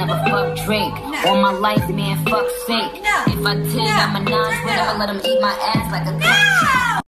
never fuck Drake. On my life, man, fuck's sake. If I did, I'm a non-winner. Let him eat my ass like a cup.